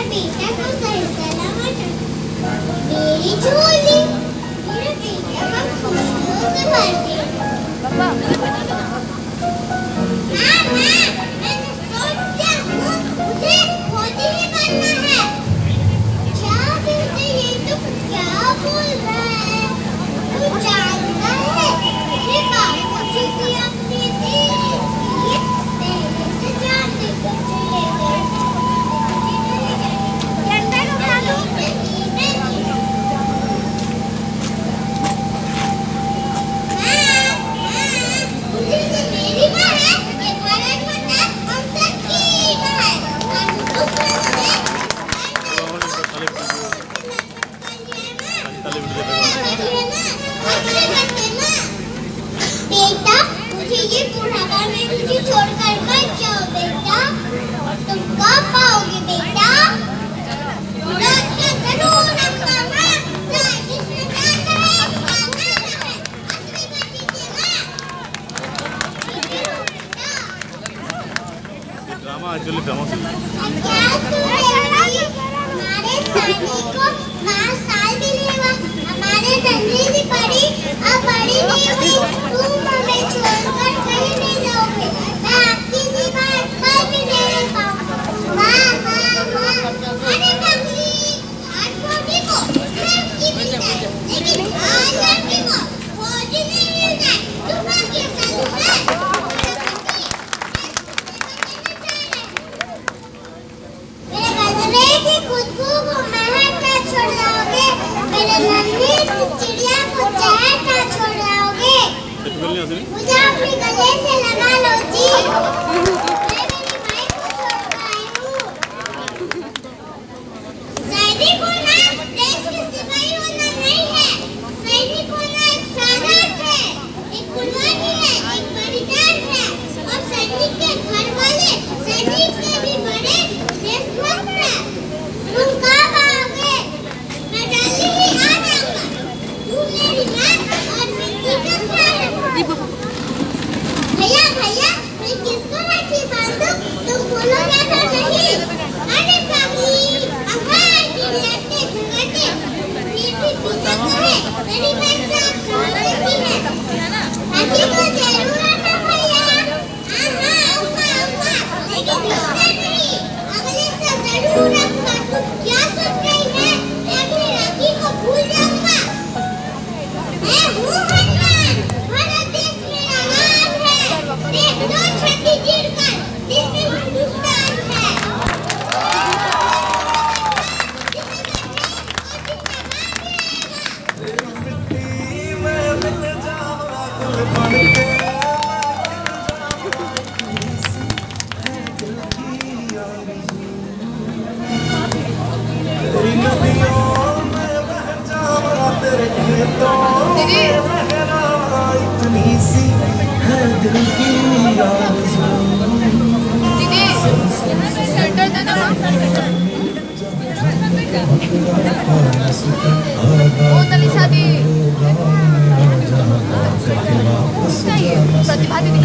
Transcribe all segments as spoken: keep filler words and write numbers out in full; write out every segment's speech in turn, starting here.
बेटा को सही सलामत मेरी झोली मेरे बेटा का खुशियों से भर दे। पापा हाँ माँ मैंने सोचा हूँ मुझे फौजी ही बनना है। क्या बेटे ये तो क्या बोल रहा है? तू जानता है मेरे बाबूजी की अपने देश की पहले से जान लेकर चले गए। बेटा मुझे ये बुढ़ापा में मुझे छोड़कर मत जाओ बेटा, तुम कब पाओगे बेटा? जरूर ड्रामा एक्चुअली ड्रामा हमारे सैनिकों पाँच साल भी नहीं हुआ, हमारे धंधे भी पड़ी अब बड़ी नहीं हुई, तुम हमें छोड़कर कहीं नहीं जाओगे। मैं आपकी दीवार कल भी नहीं रह पाऊंगा। माँ माँ माँ अरे पगली आज फौजी को सिर्फ की मिल जाए लेकिन आज लड़की को फौजी नहीं मिल जाए तो मैं कैसा दूंगा? खुशबू को महक ना छोड़ जाओगे, मेरे नन्ही चिड़िया को चहक ना छोड़ जाओगे। मुझे अपने गले से लगा लो जी, मैं मेरी माई को छोड़कर आई हूँ। सैनिक होना देश के सिपाही होना नहीं है, सैनिक होना एक साहस है, एक कुर्बानी है, एक बलिदान है और सैनिक के घर वाले सैनिक से भी बड़े देशभक्त हैं। तुम कब आओगे? मैं जल्दी ही आ जाऊंगा। तू मेरी माँ और मिट्टी का ख्याल रखना। भैया भैया मैं किसको राखी बांधूं? तुम बोलोगे तो नहीं? अरे पगली अखाड़ की लड़ते झगड़ते फिर भी पीछे है मेरी माँ साथ समझती है। राखी को जरूर आना भैया। हाँ हाँ आऊंगा आऊंगा लेकिन इससे नहीं, अगले से जरूर आऊंगा। तुम क्या सोच रही है? मैं अपनी राखी को भूल जाऊंगा? मैं हूँ हनुमान, भारत देश मेरा नाम है। देख लो छठी गिरकर जिसमें हिंदुस्तान है। प्रतिभा दीदी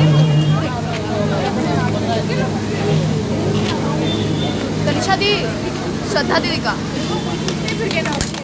तनिषा दी श्रद्धा दीदी का